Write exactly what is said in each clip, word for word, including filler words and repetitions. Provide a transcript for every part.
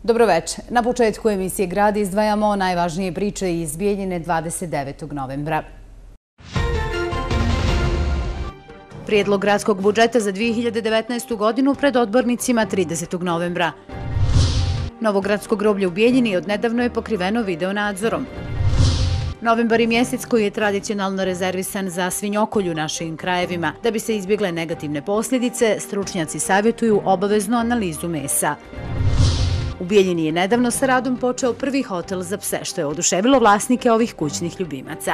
Dobroveče. Na početku emisije Grad izdvajamo najvažnije priče iz Bijeljine dvadeset devetog novembra. Prijedlog gradskog budžeta za dvije hiljade devetnaestu. godinu pred odbornicima tridesetog novembra. Novo gradsko groblje u Bijeljini odnedavno je pokriveno videonadzorom. Novembar je mjesec koji je tradicionalno rezervisan za svinjokolju u našim krajevima. Da bi se izbjegle negativne posljedice, stručnjaci savjetuju obaveznu analizu mesa. U Bijeljini je nedavno sa radom počeo prvi hotel za pse, što je oduševilo vlasnike ovih kućnih ljubimaca.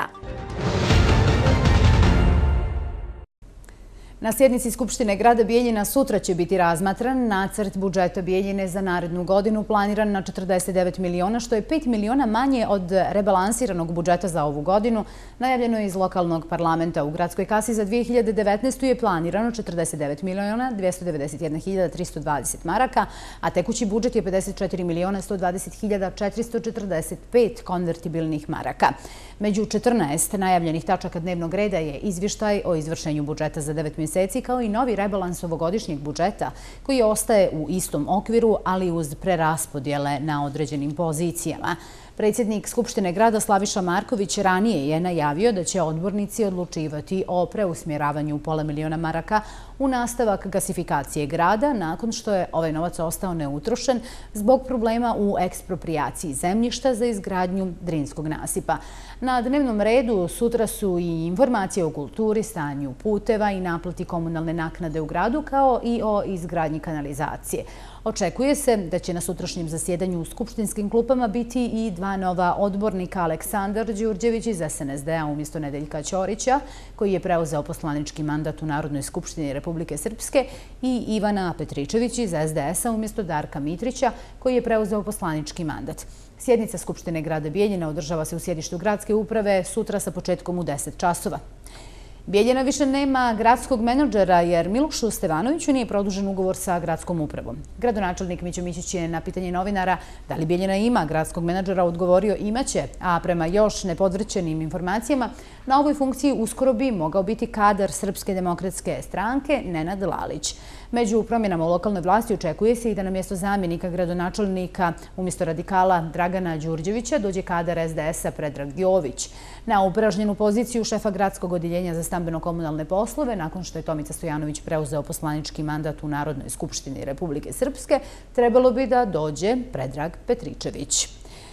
Na sjednici Skupštine grada Bijeljina sutra će biti razmatran nacrt budžeta Bijeljine za narednu godinu planiran na četrdeset devet miliona, što je pet miliona manje od rebalansiranog budžeta za ovu godinu. Najavljeno je iz lokalnog parlamenta. U gradskoj kasi za dvije hiljade devetnaestu. je planirano četrdeset devet miliona dvjesto devedeset jedna hiljada tristo dvadeset maraka, a tekući budžet je pedeset četiri miliona sto dvadeset hiljada četiristo četrdeset pet konvertibilnih maraka. Među četrnaest najavljenih tačaka dnevnog reda je izvještaj o izvršenju budžeta za devet mjeseci, kao i novi rebalans ovogodišnjeg budžeta, koji ostaje u istom okviru, ali uz preraspodjele na određenim pozicijama. Predsjednik Skupštine grada Slaviša Marković ranije je najavio da će odbornici odlučivati o preusmjeravanju pola miliona maraka u nastavak gasifikacije grada, nakon što je ovaj novac ostao neutrošen zbog problema u eksproprijaciji zemljišta za izgradnju Drinskog nasipa. Na dnevnom redu sutra su i informacije o kulturi, stanju puteva i naplati komunalne naknade u gradu, kao i o izgradnji kanalizacije. Očekuje se da će na sutrašnjem zasjedanju u skupštinskim klupama biti i dva nova odbornika, Aleksandar Đurđević iz S N S D-a umjesto Nedeljka Ćorića, koji je preuzeo poslanički mandat u Narodnoj skupštini Republike Srpske, i Ivana Petričević iz S D S-a umjesto Darka Mitrića, koji je preuzeo poslanički mandat. Sjednica Skupštine grada Bijeljina održava se u sjedištu gradske uprave sutra sa početkom u deset časova. Bijeljina više nema gradskog menadžera jer Milošu Stevanoviću nije produžen ugovor sa gradskom upravom. Gradonačelnik Mićo Mićić je na pitanje novinara da li Bijeljina ima gradskog menadžera odgovorio imaće, a prema još nepodvrćenim informacijama na ovoj funkciji uskoro bi mogao biti kadar Srpske demokratske stranke Nenad Lalić. Među promjenama u lokalnoj vlasti očekuje se i da na mjesto zamjenika gradonačelnika umjesto radikala Dragana Đurđevića dođe kadar S D S-a Predrag Jović. Na upražnjenu poziciju šefa gradskog odjeljenja za stambeno-komunalne poslove, nakon što je Tomica Stojanović preuzeo poslanički mandat u Narodnoj skupštini Republike Srpske, trebalo bi da dođe Predrag Petričević.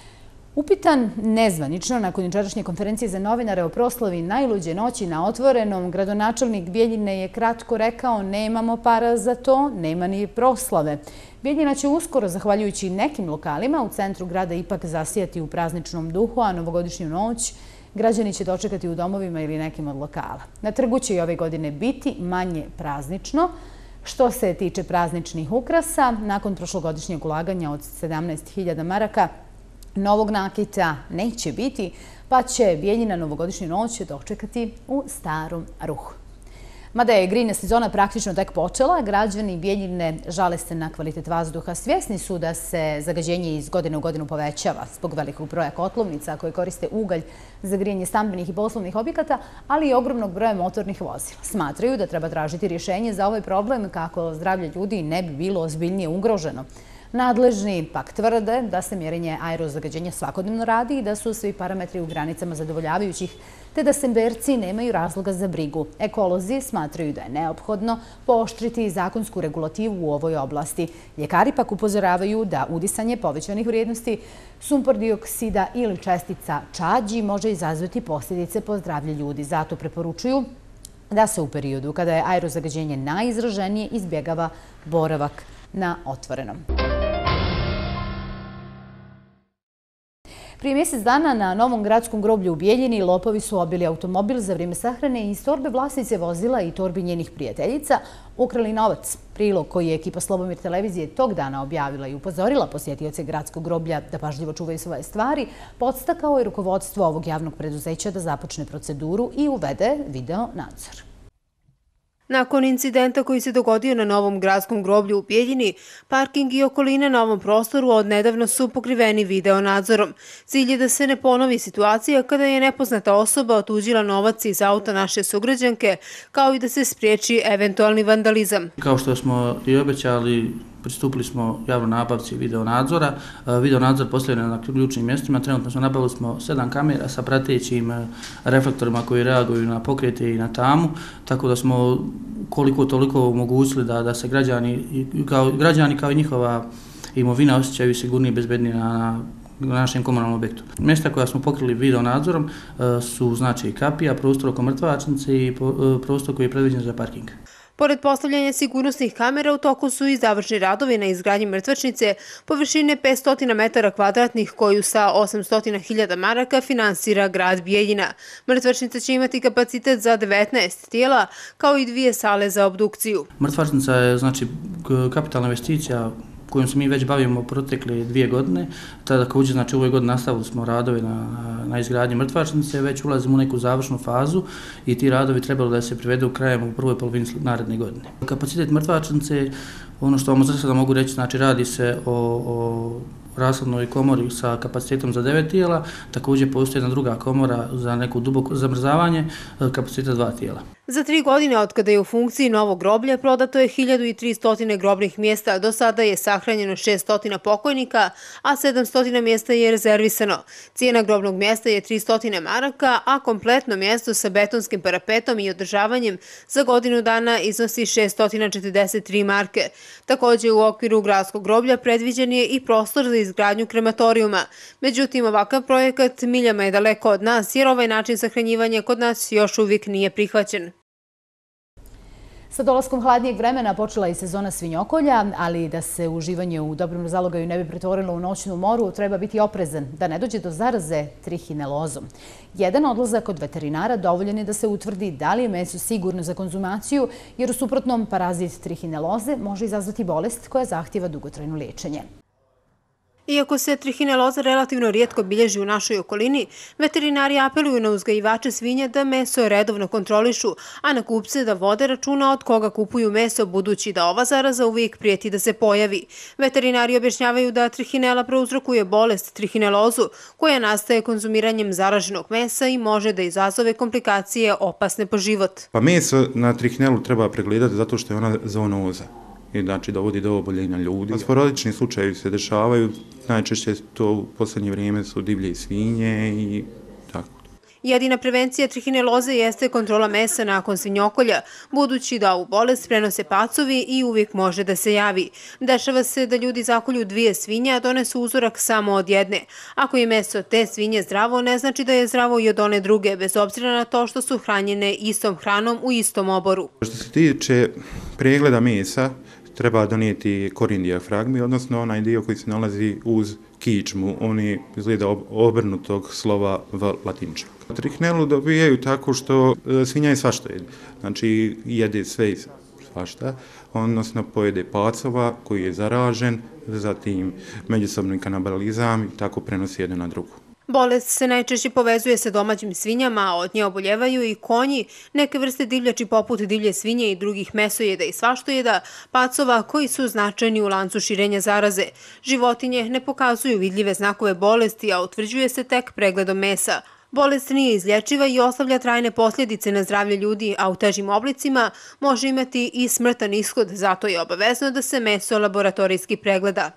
Upitan nezvanično nakon jučerašnje konferencije za novinare o proslavi najluđe noći na otvorenom, gradonačelnik Bijeljine je kratko rekao: nemamo para za to, nema ni proslave. Bijeljina će uskoro, zahvaljujući nekim lokalima, u centru grada ipak zasijati u prazničnom duhu, a novogodišnju noć građani će dočekati u domovima ili nekim od lokala. Na trgu će i ove godine biti manje praznično. Što se tiče prazničnih ukrasa, nakon prošlogodišnjeg ulaganja od sedamnaest hiljada maraka, novog nakita neće biti, pa će Bijeljina novogodišnju noć dočekati u starom ruhu. Mada je grejna sezona praktično tek počela, građani Bijeljine žale se na kvalitet vazduha. Svjesni su da se zagađenje iz godine u godinu povećava zbog velikog broja kotlovnica koje koriste ugalj za grijanje stambenih i poslovnih objekata, ali i ogromnog broja motornih vozila. Smatraju da treba tražiti rješenje za ovaj problem kako zdravlje ljudi ne bi bilo ozbiljnije ugroženo. Nadležni pak tvrde da se mjerenje aerozagađenja svakodnevno radi i da su svi parametri u granicama zadovoljavajućih, te da semberci nemaju razloga za brigu. Ekolozi smatraju da je neophodno pooštriti zakonsku regulativu u ovoj oblasti. Ljekari pak upozoravaju da udisanje povećanih vrijednosti sumpor dioksida ili čestica čađi može izazvati posljedice po zdravlje ljudi. Zato preporučuju da se u periodu kada je aerozagađenje najizraženije izbjegava boravak na otvorenom. Prije mjesec dana na Novom gradskom groblju u Bijeljini lopovi su obili automobil za vrijeme sahrane i iz torbe vlasnice vozila i torbi njenih prijateljica ukrali novac. Prilog koji je ekipa Slobomir televizije tog dana objavila i upozorila posjetioce gradskog groblja da pažljivo čuvaju svoje stvari, podstakao je rukovodstvo ovog javnog preduzeća da započne proceduru i uvede video nadzor. Nakon incidenta koji se dogodio na Novom gradskom groblju u Bijeljini, parking i okoline na ovom prostoru odnedavno su pokriveni video nadzorom. Cilj je da se ne ponovi situacija kada je nepoznata osoba otuđila novac iz auta naše sugrađanke, kao i da se spriječi eventualni vandalizam. Kao što smo i obećali, pristupili smo javnoj nabavci video nadzora. Video nadzor postavljen na ključnim mjestima. Trenutno smo nabavili smo sedam kamera sa pratećim reflektorima koji reaguju na pokrete i na tamu, tako da smo koliko toliko omogućili da, da se građani kao, građani kao i njihova imovina osjećaju sigurnije i bezbednije na, na našem komunalnom objektu. Mjesta koja smo pokrili video nadzorom su znači kapija, prostor oko mrtvačnice i prostor koji je predviđen za parking. Pored postavljanja sigurnosnih kamera, u toku su i završni radovi na izgradnji mrtvačnice površine petsto metara kvadratnih koju sa osamsto hiljada maraka finansira grad Bijeljina. Mrtvačnica će imati kapacitet za devetnaest tijela, kao i dvije sale za obdukciju. Mrtvačnica je znači kapitalna investicija kojom se mi već bavimo protekle dvije godine. Tada također, znači u ovoj godini nastavili smo radove na, na izgradnji mrtvačnice, već ulazimo u neku završnu fazu i ti radovi trebalo da se privedu krajem u prvoj polovini naredne godine. Kapacitet mrtvačnice, ono što vam za sada mogu reći, znači radi se o, o rashodnoj komori sa kapacitetom za devet tijela, također postoji jedna druga komora za neko duboko zamrzavanje, kapaciteta dva tijela. Za tri godine od kada je u funkciji novo groblje prodato je hiljadu tristo grobnih mjesta, do sada je sahranjeno šeststo pokojnika, a sedamsto mjesta je rezervisano. Cijena grobnog mjesta je tristo maraka, a kompletno mjesto sa betonskim parapetom i održavanjem za godinu dana iznosi šeststo četrdeset tri marke. Također u okviru gradskog groblja predviđen je i prostor za izgradnju krematorijuma. Međutim, ovakav projekat miljama je daleko od nas, jer ovaj način sahranjivanja kod nas još uvijek nije prihvaćen. Sa dolaskom hladnijeg vremena počela i sezona svinjokolja, ali da se uživanje u dobrom zalogaju ne bi pretvorilo u noćnu moru, treba biti oprezan da ne dođe do zaraze trihinelozom. Jedan odlazak kod veterinara dovoljan je da se utvrdi da li je meso sigurno za konzumaciju, jer u suprotnom parazit trihineloze može izazvati bolest koja zahtjeva dugotrajno liječenje. Iako se trihineloza relativno rijetko bilježi u našoj okolini, veterinari apeluju na uzgajivače svinja da meso redovno kontrolišu, a na kupce da vode računa od koga kupuju meso, budući da ova zaraza uvijek prijeti da se pojavi. Veterinari objašnjavaju da trihinela prouzrokuje bolest trihinelozu, koja nastaje konzumiranjem zaraženog mesa i može da izazove komplikacije opasne po život. Pa meso na trihinelu treba pregledati zato što je ona zoonoza. I znači dovodi do oboljenja ljudi. Sporadični slučajevi se dešavaju, najčešće to u posljednje vrijeme su divlje svinje i tako. Jedina prevencija trihineloze jeste kontrola mesa nakon svinjokolja, budući da ovu bolest prenose pacovi i uvijek može da se javi. Dešava se da ljudi zakolju dvije svinje, a donesu uzorak samo od jedne. Ako je meso te svinje zdravo, ne znači da je zdravo i od one druge, bez obzira na to što su hranjene istom hranom u istom oboru. Što se tiče pregleda mesa, treba donijeti korin dijafragmi, odnosno onaj dio koji se nalazi uz kičmu. Oni izgleda obrnutog slova v latinčak. Trihinelu dobijaju tako što svinja je svašta jede. Znači jede sve i svašta, odnosno pojede pacova koji je zaražen, zatim međusobni kanibalizam i tako prenosi jedno na drugu. Bolest se najčešće povezuje sa domaćim svinjama, a od nje oboljevaju i konji, neke vrste divljači poput divlje svinje i drugih mesojeda i svaštojeda, pacova koji su značajni u lancu širenja zaraze. Životinje ne pokazuju vidljive znakove bolesti, a utvrđuje se tek pregledom mesa. Bolest nije izlječiva i ostavlja trajne posljedice na zdravlje ljudi, a u težim oblicima može imati i smrtan ishod, zato je obavezno da se meso laboratorijski pregleda.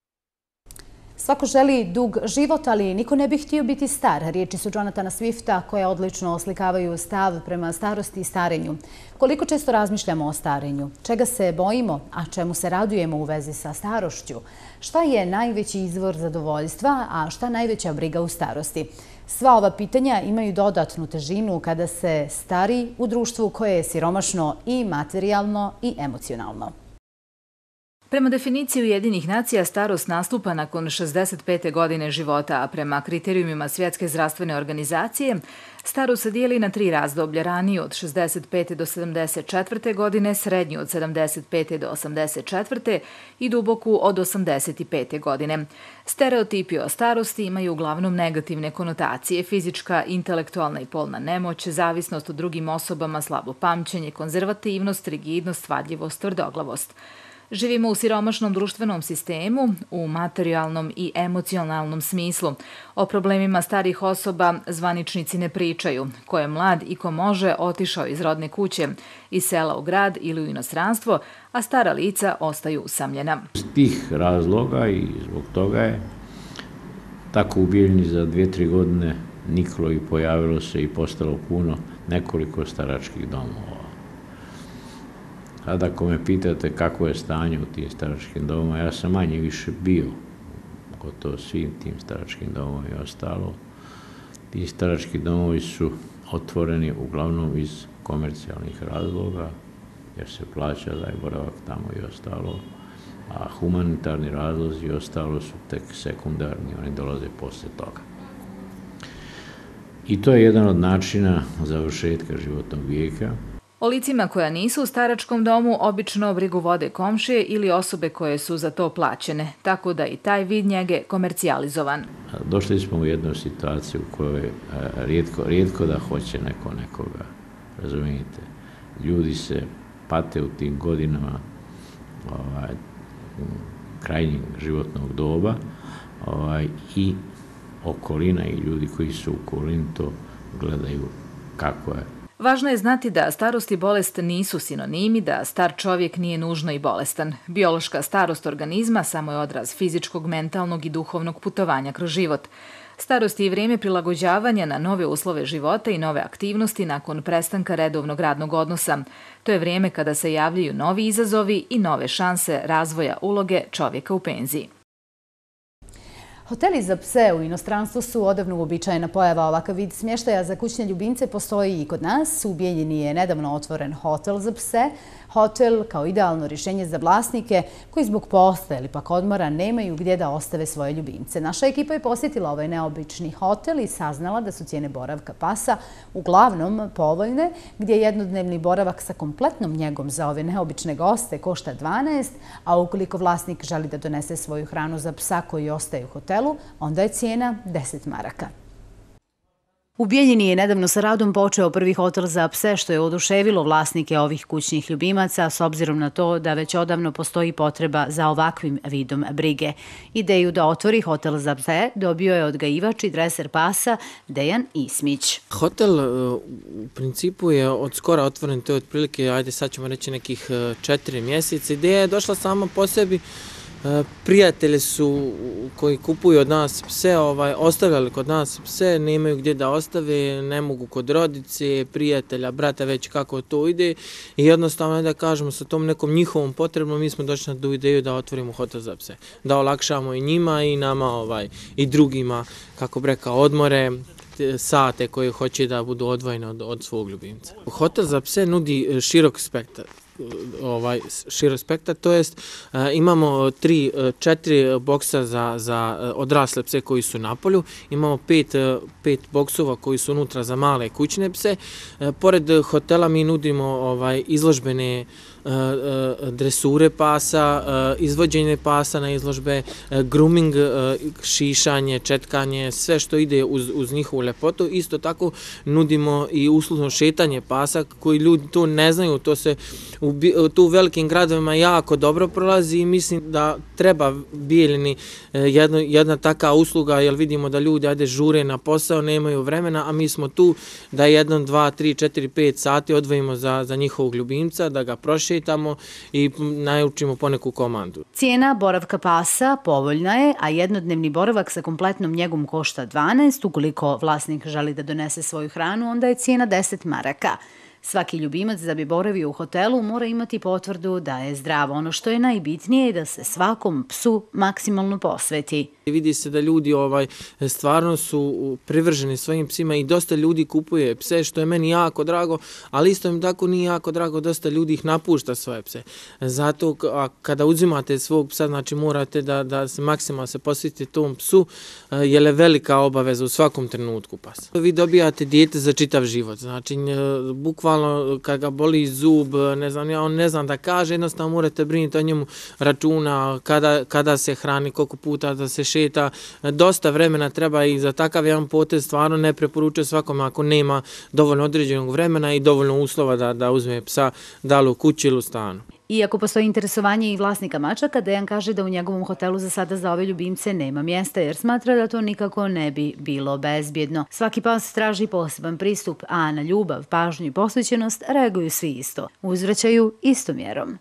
Svako želi dug život, ali niko ne bi htio biti star. Riječi su Jonathana Swifta koje odlično oslikavaju stav prema starosti i starenju. Koliko često razmišljamo o starenju? Čega se bojimo, a čemu se radujemo u vezi sa starošću? Šta je najveći izvor zadovoljstva, a šta najveća briga u starosti? Sva ova pitanja imaju dodatnu težinu kada se stari u društvu koje je siromašno i materijalno i emocionalno. Prema definiciji Ujedinjenih nacija, starost nastupa nakon šezdeset pete godine života, a prema kriterijumima Svjetske zdravstvene organizacije, starost se dijeli na tri razdoblja: raniju od šezdeset pete do sedamdeset četvrte godine, srednju od sedamdeset pete do osamdeset četvrte i duboku od osamdeset pete godine. Stereotipi o starosti imaju uglavnom negativne konotacije: fizička, intelektualna i polna nemoć, zavisnost od drugim osobama, slabo pamćenje, konzervativnost, rigidnost, vadljivost, tvrdoglavost. Živimo u siromašnom društvenom sistemu, u materijalnom i emocionalnom smislu. O problemima starih osoba zvaničnici ne pričaju. Ko je mlad i ko može otišao iz rodne kuće, iz sela u grad ili u inostranstvo, a stara lica ostaju usamljena. Iz tih razloga i zbog toga je tako u Bijeljini za dvije, tri godine niklo i pojavilo se i postalo puno nekoliko staračkih domova. Sad ako me pitate kako je stanje u tim staračkim domovima, ja sam manje više bio gotovo svim tim staračkim domovima i ostalo. Ti starački domovi su otvoreni uglavnom iz komercijalnih razloga, jer se plaća da je boravak tamo i ostalo, a humanitarni razlozi i ostalo su tek sekundarni, oni dolaze posle toga. I to je jedan od načina završetka životnog vijeka. O licima koja nisu u staračkom domu obično brigu vode komšije ili osobe koje su za to plaćene, tako da i taj vid njege komercijalizovan. Došli smo u jednu situaciju u kojoj rijetko, rijetko da hoće neko nekoga, razumijete. Ljudi se pate u tim godinama ovaj, krajnjeg životnog doba ovaj, i okolina i ljudi koji su u okolini to gledaju kako je. Važno je znati da starost i bolest nisu sinonimi, da star čovjek nije nužno i bolestan. Biološka starost organizma samo je odraz fizičkog, mentalnog i duhovnog putovanja kroz život. Starost je i vrijeme prilagođavanja na nove uslove života i nove aktivnosti nakon prestanka redovnog radnog odnosa. To je vrijeme kada se javljaju novi izazovi i nove šanse razvoja uloge čovjeka u penziji. Hoteli za pse u inostranstvu su odavno uobičajena pojava. Ovakav vid smještaja za kućne ljubimce postoji i kod nas. U Bijeljini je nedavno otvoren hotel za pse. Hotel kao idealno rješenje za vlasnike koji zbog posla ili pak odmora nemaju gdje da ostave svoje ljubimce. Naša ekipa je posjetila ovaj neobični hotel i saznala da su cijene boravka pasa uglavnom povoljne, gdje jednodnevni boravak sa kompletnom njegom za ove neobične goste košta dvanaest, a ukoliko vlasnik želi da donese svoju hranu za psa koji ostaje u hotelu, onda je cijena deset maraka. U Bijeljini je nedavno sa radom počeo prvi hotel za pse, što je oduševilo vlasnike ovih kućnih ljubimaca, s obzirom na to da već odavno postoji potreba za ovakvim vidom brige. Ideju da otvori hotel za pse dobio je odgajivač i dreser pasa Dejan Ismić. Hotel u principu je od skora otvoren, to je otprilike, ajde sad ćemo reći nekih četiri mjeseca. Ideja je došla sama po sebi. Prijatelji su koji kupuju od nas pse, ovaj, ostavljali kod nas pse, nemaju gdje da ostave, ne mogu kod rodice, prijatelja, brata, već kako to ide. I jednostavno, da kažemo, sa tom nekom njihovom potrebom, mi smo došli na tu ideju da otvorimo hotel za pse. Da olakšamo i njima i nama ovaj, i drugima, kako bi rekao, odmore, sate koje hoće da budu odvojene od, od svog ljubimca. Hotel za pse nudi širok spektar. Ovaj širok spektar, to jest imamo tri, četiri boksa za, za odrasle pse koji su na polju, imamo pet, pet boksova koji su unutra za male kućne pse. Pored hotela mi nudimo ovaj, izložbene dresure pasa, izvođenje pasa na izložbe, grooming, šišanje, četkanje, sve što ide uz, uz njihovu lepotu. Isto tako nudimo i uslužno šetanje pasa koji ljudi to ne znaju, to se u, tu u velikim gradovima jako dobro prolazi i mislim da treba Bijeljini jedna, jedna taka usluga, jer vidimo da ljudi ajde žure na posao, nemaju vremena, a mi smo tu da jednom, dva, tri, četiri, pet sati odvojimo za, za njihovog ljubimca, da ga prošetamo i naučimo poneku komandu. Cijena boravka pasa povoljna je, a jednodnevni boravak sa kompletnom njegom košta dvanaest. Ukoliko vlasnik želi da donese svoju hranu, onda je cijena deset maraka. Svaki ljubimac da bi boravio u hotelu mora imati potvrdu da je zdrav. Ono što je najbitnije je da se svakom psu maksimalno posveti. Vidi se da ljudi ovaj stvarno su privrženi svojim psima i dosta ljudi kupuje pse, što je meni jako drago, ali isto im tako nije jako drago, dosta ljudi ih napušta svoje pse. Zato a kada uzimate svog psa, znači morate da, da se maksimalno se posvetite tom psu, jer je velika obaveza u svakom trenutku pasa. Vi dobijate dijete za čitav život, znači bukvalno kad ga boli zub, ne znam, ja, on ne znam da kaže, jednostavno morate brinuti o njemu računa, kada, kada se hrani, koliko puta da se šeta, dosta vremena treba i za takav jedan potez stvarno ne preporučujem svakome ako nema dovoljno određenog vremena i dovoljno uslova da, da uzme psa da li u kući ili u stanu. Iako postoji interesovanje i vlasnika mačaka, Dejan kaže da u njegovom hotelu za sada za ove ljubimce nema mjesta jer smatra da to nikako ne bi bilo bezbjedno. Svaki pas traži poseban pristup, a na ljubav, pažnju i posvećenost reaguju svi isto. Uzvraćaju istom mjerom.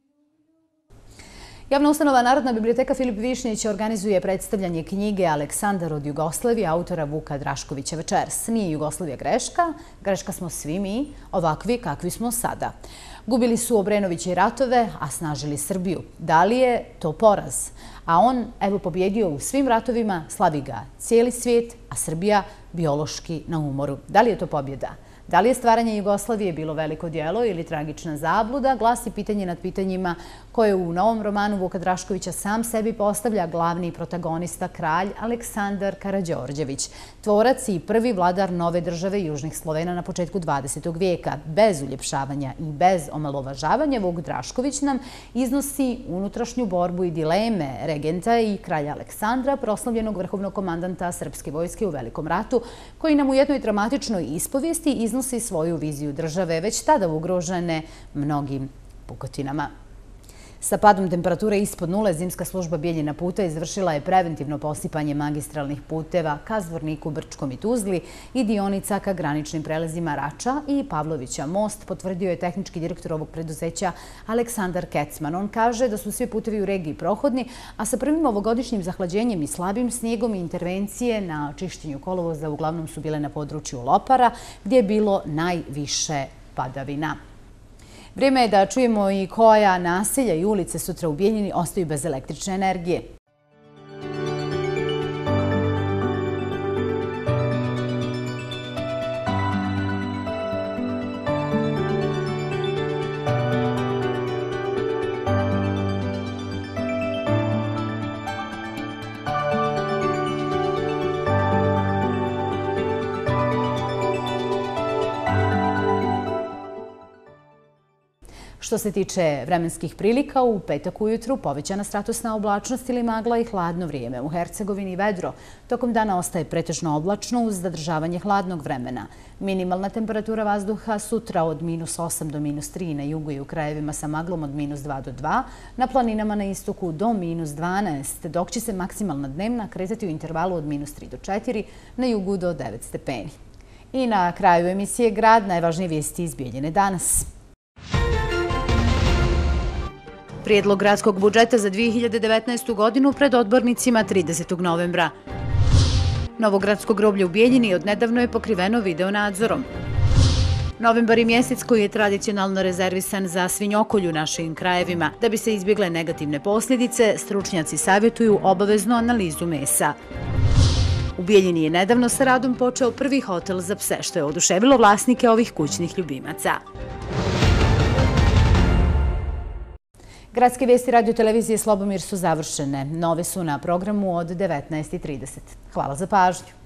Javna ustanova Narodna biblioteka Filip Višnjić organizuje predstavljanje knjige Aleksandar od Jugoslavije autora Vuka Draškovića večeras. Nije Jugoslavija greška, greška smo svi mi, ovakvi kakvi smo sada. Gubili su Obrenovići ratove, a snažili Srbiju. Da li je to poraz? A on, evo, pobjedio u svim ratovima, slavi ga cijeli svijet, a Srbija biološki na umoru. Da li je to pobjeda? Da li je stvaranje Jugoslavije bilo veliko djelo ili tragična zabluda, glasi pitanje nad pitanjima koje u novom romanu Vuka Draškovića sam sebi postavlja glavni protagonista kralj Aleksandar Karađorđević, tvorac i prvi vladar nove države Južnih Slovena na početku dvadesetog vijeka. Bez uljepšavanja i bez omalovažavanja Vuk Drašković nam iznosi unutrašnju borbu i dileme regenta i kralja Aleksandra, proslavljenog vrhovnog komandanta srpske vojske u Velikom ratu, koji nam u jednoj dramatičnoj ispovijesti iznosi iznosi svoju viziju države, već tada ugrožene mnogim pukotinama. Sa padom temperature ispod nule, zimska služba Bijeljina puta izvršila je preventivno posipanje magistralnih puteva ka Zvorniku, Brčkom i Tuzli i dionica ka graničnim prelazima Rača i Pavlovića most, potvrdio je tehnički direktor ovog preduzeća Aleksandar Kecman. On kaže da su svi putevi u regiji prohodni, a sa prvim ovogodišnjim zahlađenjem i slabim snijegom i intervencije na čišćenju kolovoza uglavnom su bile na području Lopara, gdje je bilo najviše padavina. Vrijeme je da čujemo i koja naselja i ulice sutra u Bijeljini ostaju bez električne energije. Što se tiče vremenskih prilika, u petak ujutru povećana statusna oblačnost ili magla i hladno vrijeme. U Hercegovini vedro. Tokom dana ostaje pretežno oblačno uz zadržavanje hladnog vremena. Minimalna temperatura vazduha sutra od minus osam do minus tri na jugu i u krajevima sa maglom od minus dva do dva, na planinama na istoku do minus dvanaest, dok će se maksimalna dnevna kretati u intervalu od minus tri do četiri, na jugu do devet stepeni. I na kraju emisije Grad, najvažnije vijesti iz Bijeljine danas. Prijedlog gradskog budžeta za dvije hiljade devetnaestu. godinu pred odbornicima tridesetog novembra. Novo gradsko groblje u Bijeljini odnedavno je pokriveno videonadzorom. Novembar je mjesec koji je tradicionalno rezervisan za svinjokolju u našim krajevima. Da bi se izbjegle negativne posljedice, stručnjaci savjetuju obaveznu analizu mesa. U Bijeljini je nedavno sa radom počeo prvi hotel za pse, što je oduševilo vlasnike ovih kućnih ljubimaca. Gradske vijesti radiotelevizije Slobomir su završene. Nove su na programu od devetnaest i trideset. Hvala za pažnju.